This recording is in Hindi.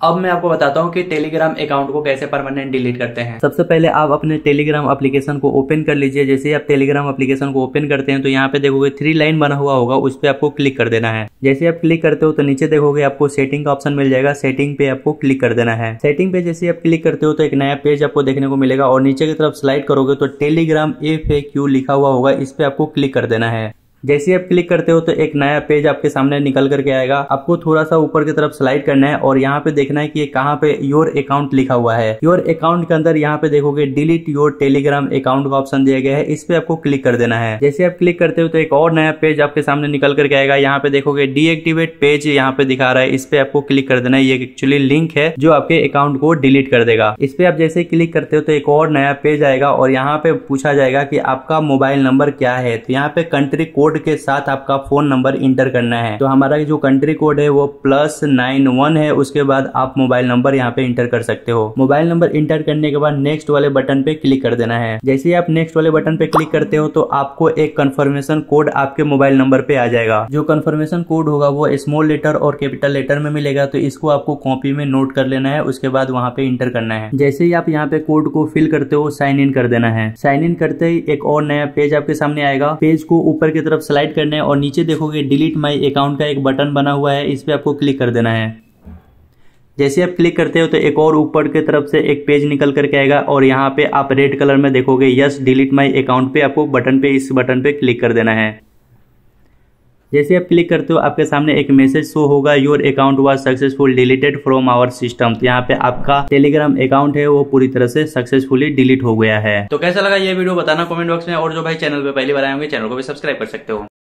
अब मैं आपको बताता हूँ कि टेलीग्राम अकाउंट को कैसे परमानेंट डिलीट करते हैं। सबसे पहले आप अपने टेलीग्राम एप्लीकेशन को ओपन कर लीजिए। जैसे ही आप टेलीग्राम एप्लीकेशन को ओपन करते हैं तो यहाँ पे देखोगे 3 लाइन बना हुआ होगा, उस पर आपको क्लिक कर देना है। जैसे आप क्लिक करते हो तो नीचे देखोगे आपको सेटिंग का ऑप्शन मिल जाएगा, सेटिंग पे आपको क्लिक कर देना है। सेटिंग पे जैसे आप क्लिक करते हो तो एक नया पेज आपको देखने को मिलेगा और नीचे की तरफ स्लाइड करोगे तो टेलीग्राम FAQ लिखा हुआ होगा, इस पे आपको क्लिक कर देना है। जैसे आप क्लिक करते हो तो एक नया पेज आपके सामने निकल करके आएगा। आपको थोड़ा सा ऊपर की तरफ स्लाइड करना है और यहाँ पे देखना है कि ये कहाँ पे योर अकाउंट लिखा हुआ है। योर अकाउंट के अंदर यहाँ पे देखोगे डिलीट योर टेलीग्राम अकाउंट का ऑप्शन दिया गया है, इस पे आपको क्लिक कर देना है। जैसे आप क्लिक करते हो तो एक और नया पेज आपके सामने निकल करके आएगा। यहाँ पे देखोगे डीएक्टिवेट पेज यहाँ पे दिखा रहा है, इस पे आपको क्लिक कर देना है। ये एक्चुअली लिंक है जो आपके अकाउंट को डिलीट कर देगा। इस पे आप जैसे क्लिक करते हो तो एक और नया पेज आएगा और यहाँ पे पूछा जाएगा कि आपका मोबाइल नंबर क्या है। तो यहाँ पे कंट्री कोड के साथ आपका फोन नंबर इंटर करना है। तो हमारा जो कंट्री कोड है वो +91 है। उसके बाद आप मोबाइल नंबर यहाँ पे इंटर कर सकते हो। मोबाइल नंबर इंटर करने के बाद नेक्स्ट वाले बटन पे क्लिक कर देना है। जैसे ही आप नेक्स्ट वाले बटन पे क्लिक करते हो तो आपको एक कंफर्मेशन कोड आपके मोबाइल नंबर पे आ जाएगा। जो कंफर्मेशन कोड होगा वो स्मॉल लेटर और कैपिटल लेटर में मिलेगा, तो इसको आपको कॉपी में नोट कर लेना है। उसके बाद वहाँ पे इंटर करना है। जैसे ही आप यहाँ पे कोड को फिल करते हो साइन इन कर देना है। साइन इन करते ही एक और नया पेज आपके सामने आएगा। पेज को ऊपर की तरफ स्लाइड करना है और नीचे देखोगे डिलीट माई अकाउंट का एक बटन बना हुआ है, इस पे आपको क्लिक कर देना है। जैसे आप क्लिक करते हो तो एक और ऊपर की तरफ से एक पेज निकल करके आएगा और यहाँ पे आप रेड कलर में देखोगे यस डिलीट माई अकाउंट पे आपको इस बटन पे क्लिक कर देना है। जैसे आप क्लिक करते हो आपके सामने एक मैसेज शो होगा, your account was successful deleted from our system. तो यहाँ पे आपका टेलीग्राम अकाउंट है वो पूरी तरह से सक्सेसफुली डिलीट हो गया है। तो कैसा लगा ये वीडियो बताना कमेंट बॉक्स में, और जो भाई चैनल पे पहली बार आए होंगे चैनल को भी सब्सक्राइब कर सकते हो।